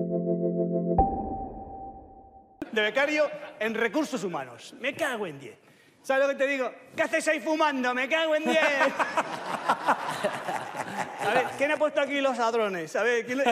De becario en recursos humanos. Me cago en 10. ¿Sabes lo que te digo? ¿Qué hacéis ahí fumando? ¡Me cago en 10! A ver, ¿quién ha puesto aquí los ladrones? A ver, ¿quién...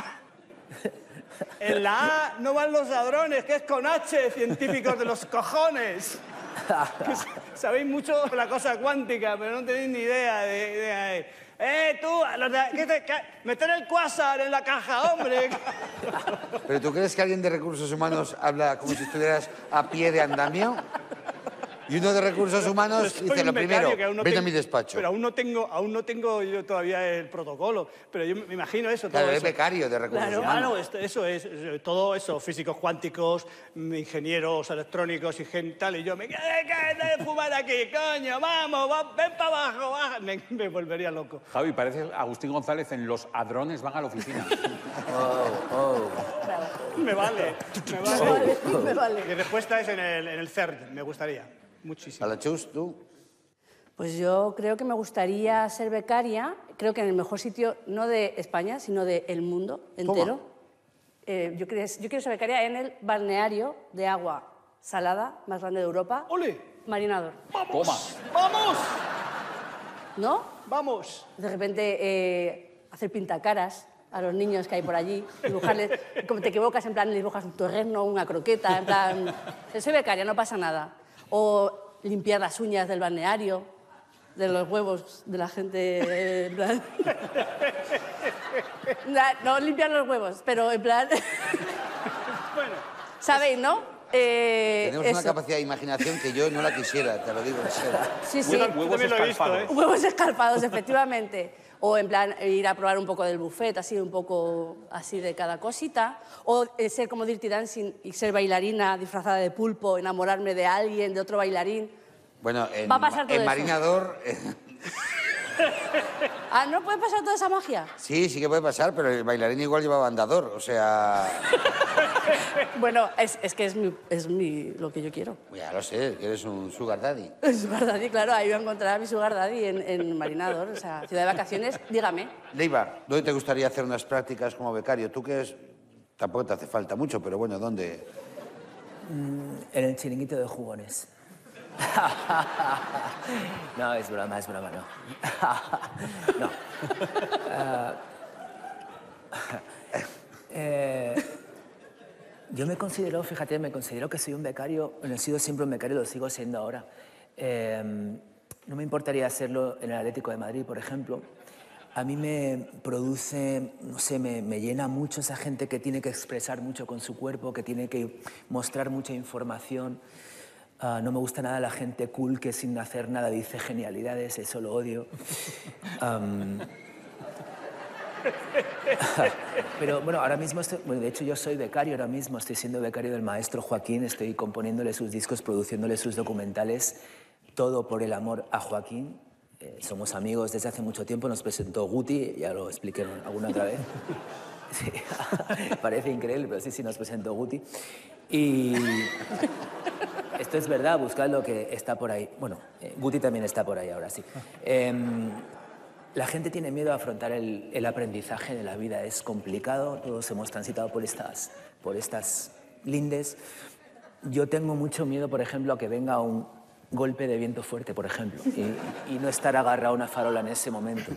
En la A no van los ladrones, que es con H, científicos de los cojones. Sabéis mucho de la cosa cuántica, pero no tenéis ni idea de tú, meter el cuásar en la caja, hombre. ¿Pero tú crees que alguien de recursos humanos habla como si estuvieras a pie de andamio? Y uno de recursos humanos dice lo primero, ven a mi despacho. Pero aún no tengo yo todavía el protocolo. Pero yo me imagino eso. Claro, todo es eso. becario de recursos humanos. Claro, eso es. Todo eso, físicos cuánticos, ingenieros electrónicos y gente tal. Y yo, ¿qué de fumar aquí, coño? Vamos, ven para abajo, baja. Me volvería loco. Javi, parece Agustín González en Los Hadrones van a la oficina. Me vale. Me vale. Mi respuesta es en el CERD, me gustaría. Muchísimo. ¿A la Chus, tú? Pues yo creo que me gustaría ser becaria, creo que en el mejor sitio, no de España, sino del mundo entero. Yo quiero ser becaria en el balneario de agua salada más grande de Europa. ¡Ole! Marinador. ¡Vamos! ¡Vamos! ¿No? ¡Vamos! De repente hacer pintacaras a los niños que hay por allí, dibujarles, como te equivocas, en plan, dibujas un torreno, una croqueta, en plan, soy becaria, no pasa nada. O limpiar las uñas del balneario, de los huevos de la gente, en plan... No limpiar los huevos, pero en plan... Bueno. ¿Sabéis, no? Tenemos una capacidad de imaginación que yo no la quisiera, te lo digo en serio. Sí, sí. Huevos escalfados. Huevos escalfados, efectivamente. O en plan ir a probar un poco del buffet, así un poco así de cada cosita. O ser como Dirty Dancing y ser bailarina disfrazada de pulpo, enamorarme de alguien, de otro bailarín. Bueno, Va a pasar todo en eso. Marinador... Ah, ¿no puede pasar toda esa magia? Sí, sí que puede pasar, pero el bailarín igual llevaba andador, o sea... Bueno, es que es lo que yo quiero. Ya lo sé, que eres un sugar daddy. Sugar daddy, claro, ahí voy a encontrar a mi sugar daddy en Marinador, o sea, ciudad de vacaciones, dígame. Leiva, ¿dónde te gustaría hacer unas prácticas como becario? Tú que tampoco te hace falta mucho, pero bueno, ¿dónde? En el chiringuito de jugones. No, es broma, no. No. Yo me considero que soy un becario, bueno, he sido siempre un becario, lo sigo siendo ahora. No me importaría hacerlo en el Atlético de Madrid, por ejemplo. A mí me produce, no sé, me llena mucho esa gente que tiene que expresar mucho con su cuerpo, que tiene que mostrar mucha información. No me gusta nada la gente cool que sin hacer nada dice genialidades, eso lo odio. Pero bueno, ahora mismo de hecho yo soy becario ahora mismo, estoy siendo becario del maestro Joaquín, estoy componiéndole sus discos, produciéndole sus documentales, todo por el amor a Joaquín. Somos amigos desde hace mucho tiempo, nos presentó Guti, ya lo expliqué alguna otra vez. Sí, parece increíble, pero sí, nos presentó Guti. Y esto es verdad, buscad lo que está por ahí. Bueno, Guti también está por ahí ahora, sí. La gente tiene miedo a afrontar el aprendizaje de la vida, es complicado, todos hemos transitado por estas lindes. Yo tengo mucho miedo, por ejemplo, a que venga un golpe de viento fuerte, por ejemplo, y no estar agarrado a una farola en ese momento.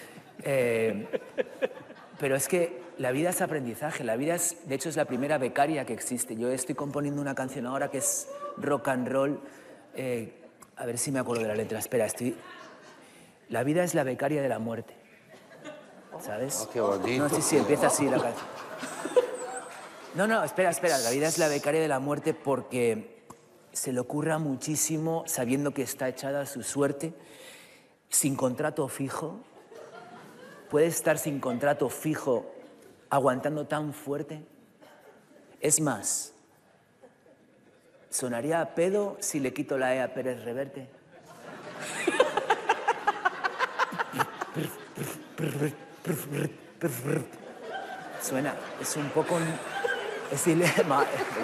Pero es que la vida es aprendizaje, la vida de hecho es la primera becaria que existe. Yo estoy componiendo una canción ahora que es rock and roll, a ver si me acuerdo de la letra, espera, La vida es la becaria de la muerte, ¿sabes? Oh, qué bonito. No, sí, empieza así la canción. No, espera, la vida es la becaria de la muerte porque se le ocurra muchísimo sabiendo que está echada a su suerte, sin contrato fijo. Puede estar sin contrato fijo, aguantando tan fuerte. Es más, sonaría a pedo si le quito la E a Pérez Reverte. Suena, es un poco... Es dilema.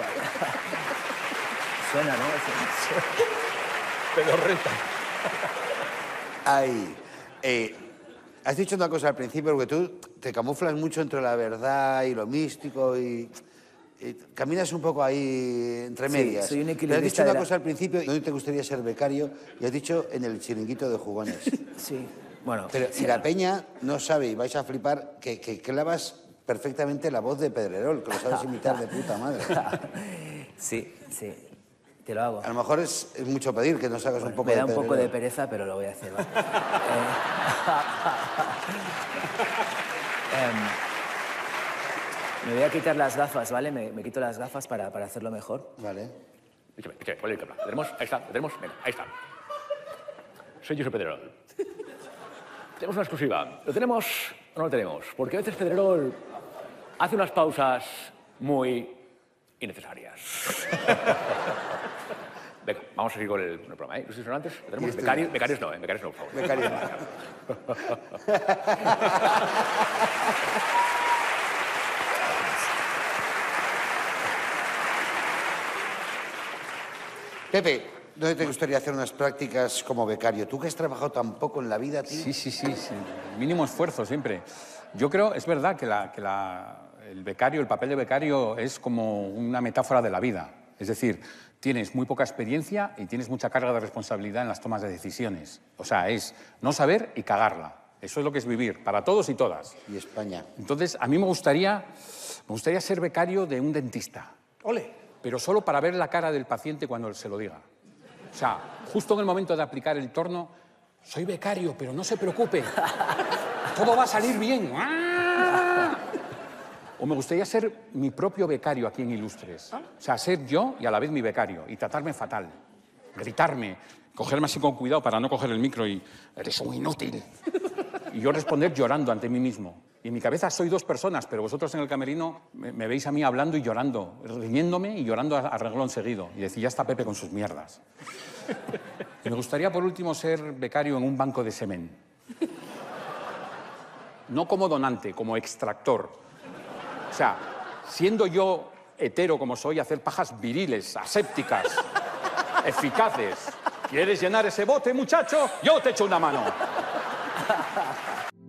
Suena, ¿no? Pedorreta. Ay, has dicho una cosa al principio, porque tú te camuflas mucho entre la verdad y lo místico y caminas un poco ahí entre medias. Sí, soy un Te has equilibrista. dicho una cosa al principio, ¿dónde te gustaría ser becario? Y has dicho en el chiringuito de jugones. Sí, bueno. Pero si la peña no sabe, y vais a flipar, que clavas perfectamente la voz de Pedrerol, que lo sabes imitar de puta madre. Sí, sí, te lo hago. A lo mejor es mucho pedir que nos hagas un poco Me de da un poco de Pedrerol. pereza, pero lo voy a hacer. ¿Vale? Me voy a quitar las gafas, ¿vale? Me quito las gafas para hacerlo mejor. Vale. Escúchame, ¿cuál es el cámara? ¿Tenemos? Ahí está, ¿lo tenemos? Venga, ahí está. Soy Josep Pedrerol. Tenemos una exclusiva. ¿Lo tenemos o no lo tenemos? Porque a veces Pedrerol hace unas pausas muy innecesarias. Venga, vamos a seguir con el programa, ¿eh? ¿Los sonantes? ¿Lo tenemos? Becarios no, por favor. Becario. Pepe, ¿dónde te gustaría hacer unas prácticas como becario? Tú que has trabajado tan poco en la vida, tío. Sí. Mínimo esfuerzo siempre. Yo creo, es verdad que el becario, el papel de becario es como una metáfora de la vida. Es decir, tienes muy poca experiencia y tienes mucha carga de responsabilidad en las tomas de decisiones. O sea, es no saber y cagarla. Eso es lo que es vivir, para todos y todas. Y España. Entonces, a mí me gustaría ser becario de un dentista. Ole. Pero solo para ver la cara del paciente cuando se lo diga. O sea, justo en el momento de aplicar el torno, soy becario, pero no se preocupe. Todo va a salir bien. ¡Ah! O me gustaría ser mi propio becario aquí en Ilustres. O sea, ser yo y a la vez mi becario y tratarme fatal. Gritarme, cogerme así con cuidado para no coger el micro y eres un inútil. Y yo responder llorando ante mí mismo. Y en mi cabeza soy dos personas, pero vosotros en el camerino me veis a mí hablando y llorando, riéndome y llorando a renglón seguido. Y decir, ya está Pepe con sus mierdas. Y me gustaría, por último, ser becario en un banco de semen. No como donante, como extractor. O sea, siendo yo hetero como soy, hacer pajas viriles, asépticas, eficaces. ¿Quieres llenar ese bote, muchacho? Yo te echo una mano.